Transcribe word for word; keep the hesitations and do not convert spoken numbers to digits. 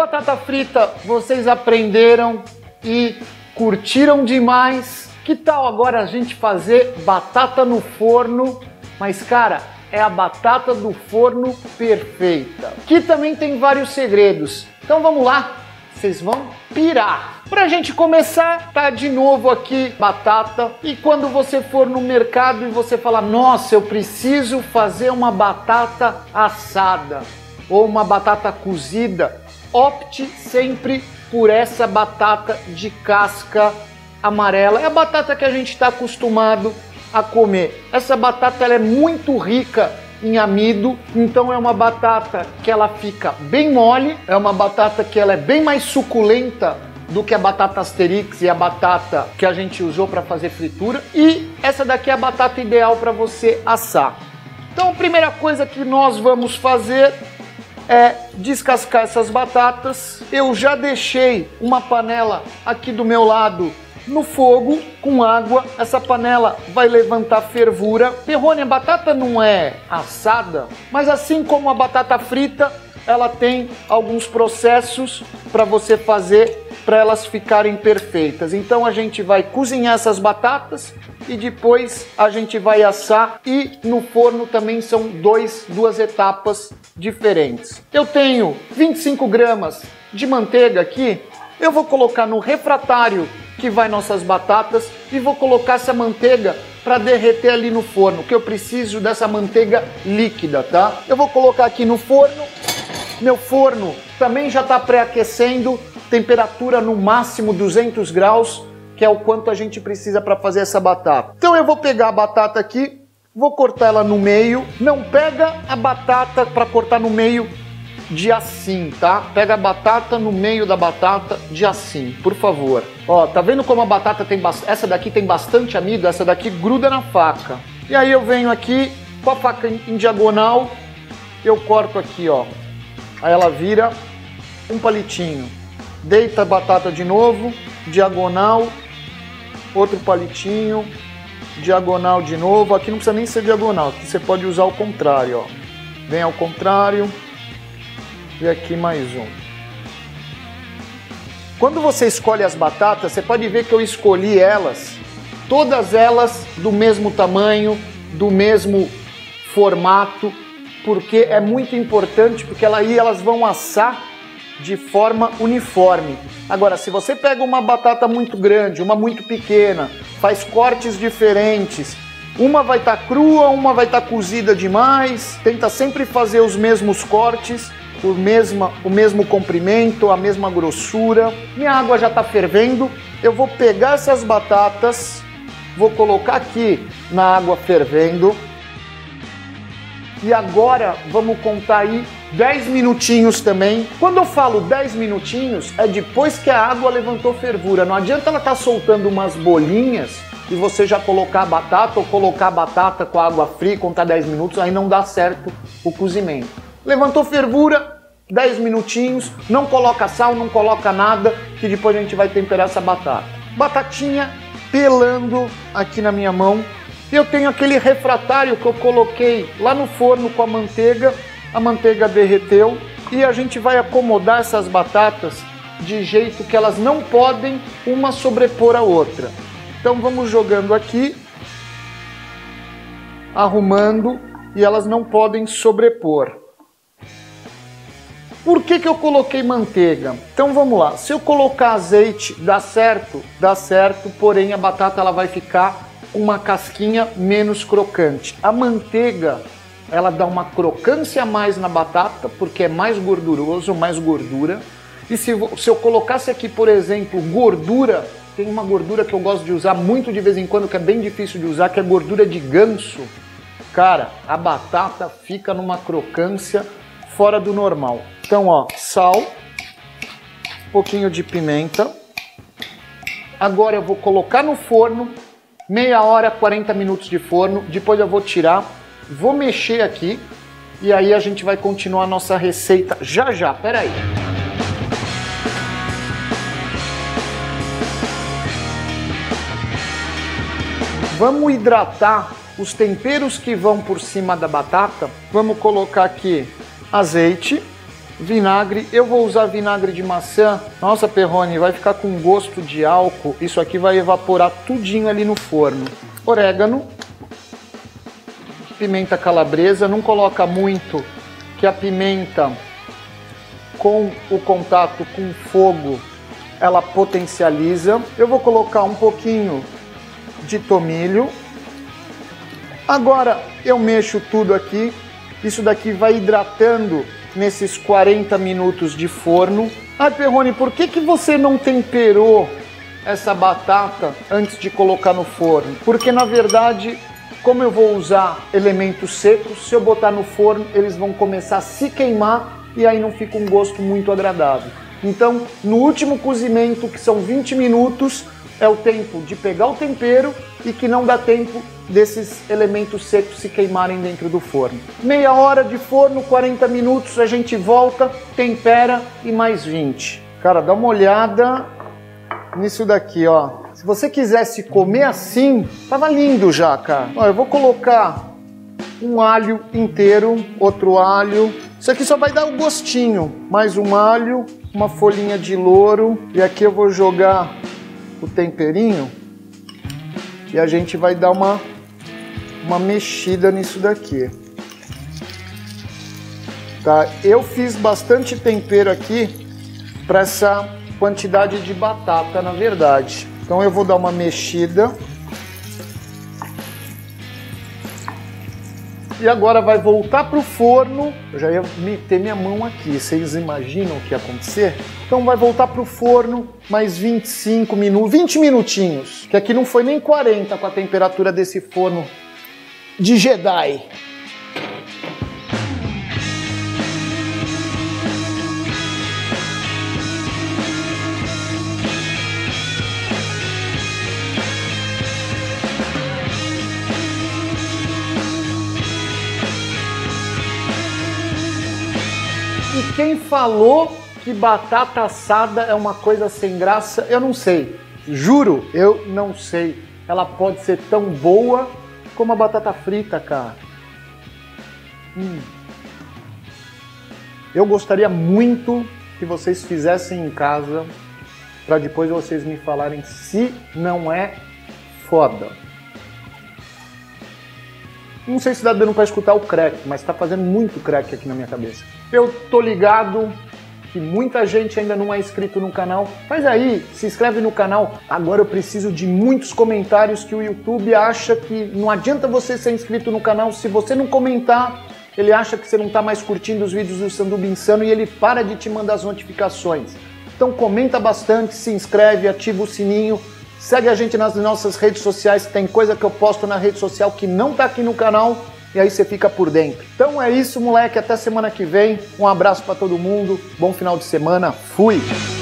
batata frita vocês aprenderam e curtiram demais. Que tal agora a gente fazer batata no forno? Mas cara, é a batata do forno perfeita. Que também tem vários segredos. Então vamos lá, vocês vão pirar. Pra gente começar, tá de novo aqui batata. E quando você for no mercado e você falar, nossa, eu preciso fazer uma batata assada ou uma batata cozida, opte sempre por essa batata de casca amarela. É a batata que a gente está acostumado a comer. Essa batata ela é muito rica em amido, então é uma batata que ela fica bem mole, é uma batata que ela é bem mais suculenta do que a batata Asterix e a batata que a gente usou para fazer fritura. E essa daqui é a batata ideal para você assar. Então a primeira coisa que nós vamos fazer é descascar essas batatas. Eu já deixei uma panela aqui do meu lado no fogo com água. Essa panela vai levantar fervura. Perrone, a batata não é assada, mas assim como a batata frita, ela tem alguns processos para você fazer para elas ficarem perfeitas. Então a gente vai cozinhar essas batatas e depois a gente vai assar, e no forno também são dois, duas etapas diferentes. Eu tenho vinte e cinco gramas de manteiga aqui, eu vou colocar no refratário que vai nossas batatas e vou colocar essa manteiga para derreter ali no forno, que eu preciso dessa manteiga líquida, tá? Eu vou colocar aqui no forno. Meu forno também já está pré-aquecendo, temperatura no máximo duzentos graus, que é o quanto a gente precisa para fazer essa batata. Então eu vou pegar a batata aqui, vou cortar ela no meio. Não pega a batata para cortar no meio de assim, tá? Pega a batata no meio da batata de assim, por favor. Ó, tá vendo como a batata tem bastante... Essa daqui tem bastante amido, essa daqui gruda na faca. E aí eu venho aqui com a faca em diagonal, eu corto aqui, ó. Aí ela vira um palitinho. Deita a batata de novo, diagonal, outro palitinho, diagonal de novo. Aqui não precisa nem ser diagonal, aqui você pode usar o contrário, ó. Vem ao contrário. E aqui mais um. Quando você escolhe as batatas, você pode ver que eu escolhi elas, todas elas do mesmo tamanho, do mesmo formato, porque é muito importante, porque aí elas vão assar de forma uniforme. Agora, se você pega uma batata muito grande, uma muito pequena, faz cortes diferentes, uma vai estar crua, uma vai estar cozida demais, tenta sempre fazer os mesmos cortes, o mesmo, o mesmo comprimento, a mesma grossura. Minha água já está fervendo, eu vou pegar essas batatas, vou colocar aqui na água fervendo. E agora vamos contar aí dez minutinhos também. Quando eu falo dez minutinhos, é depois que a água levantou fervura. Não adianta ela estar soltando umas bolinhas e você já colocar a batata ou colocar a batata com a água fria e contar dez minutos, aí não dá certo o cozimento. Levantou fervura, dez minutinhos, não coloca sal, não coloca nada, que depois a gente vai temperar essa batata. Batatinha pelando aqui na minha mão. Eu tenho aquele refratário que eu coloquei lá no forno com a manteiga, a manteiga derreteu e a gente vai acomodar essas batatas de jeito que elas não podem uma sobrepor a outra. Então vamos jogando aqui, arrumando, e elas não podem sobrepor. Por que que eu coloquei manteiga? Então vamos lá, se eu colocar azeite, dá certo? Dá certo, porém a batata ela vai ficar uma casquinha menos crocante. A manteiga, ela dá uma crocância a mais na batata, porque é mais gorduroso, mais gordura. E se, se eu colocasse aqui, por exemplo, gordura, tem uma gordura que eu gosto de usar muito de vez em quando, que é bem difícil de usar, que é gordura de ganso. Cara, a batata fica numa crocância fora do normal. Então, ó, sal, um pouquinho de pimenta. Agora eu vou colocar no forno, meia hora, quarenta minutos de forno, depois eu vou tirar, vou mexer aqui e aí a gente vai continuar a nossa receita já já, peraí. Vamos hidratar os temperos que vão por cima da batata. Vamos colocar aqui azeite, vinagre. Eu vou usar vinagre de maçã. Nossa, Perrone, vai ficar com gosto de álcool. Isso aqui vai evaporar tudinho ali no forno. Orégano. Pimenta calabresa. Não coloca muito, que a pimenta, com o contato com o fogo, ela potencializa. Eu vou colocar um pouquinho de tomilho. Agora eu mexo tudo aqui. Isso daqui vai hidratando nesses quarenta minutos de forno. Ah, Perrone, por que que você não temperou essa batata antes de colocar no forno? Porque na verdade, como eu vou usar elementos secos, se eu botar no forno, eles vão começar a se queimar e aí não fica um gosto muito agradável. Então, no último cozimento, que são vinte minutos, é o tempo de pegar o tempero e que não dá tempo desses elementos secos se queimarem dentro do forno. Meia hora de forno, quarenta minutos, a gente volta, tempera e mais vinte. Cara, dá uma olhada nisso daqui, ó. Se você quisesse comer assim, tava lindo já, cara. Ó, eu vou colocar um alho inteiro, outro alho. Isso aqui só vai dar um gostinho. Mais um alho, uma folhinha de louro. E aqui eu vou jogar o temperinho e a gente vai dar uma, uma mexida nisso daqui. Tá? Eu fiz bastante tempero aqui para essa quantidade de batata, na verdade. Então eu vou dar uma mexida. E agora vai voltar para o forno. Eu já ia meter minha mão aqui, vocês imaginam o que ia acontecer? Então vai voltar para o forno mais vinte e cinco minutos, vinte minutinhos. Que aqui não foi nem quarenta com a temperatura desse forno de Jedi. E quem falou que batata assada é uma coisa sem graça, eu não sei. Juro, eu não sei. Ela pode ser tão boa como a batata frita, cara. Hum. Eu gostaria muito que vocês fizessem em casa, para depois vocês me falarem se não é foda. Não sei se dá dando para escutar o crack, mas tá fazendo muito crack aqui na minha cabeça. Eu tô ligado que muita gente ainda não é inscrito no canal. Faz aí, se inscreve no canal. Agora eu preciso de muitos comentários, que o YouTube acha que não adianta você ser inscrito no canal. Se você não comentar, ele acha que você não tá mais curtindo os vídeos do Sanduba Insano e ele para de te mandar as notificações. Então comenta bastante, se inscreve, ativa o sininho. Segue a gente nas nossas redes sociais, tem coisa que eu posto na rede social que não tá aqui no canal, e aí você fica por dentro. Então é isso, moleque, até semana que vem. Um abraço pra todo mundo, bom final de semana, fui!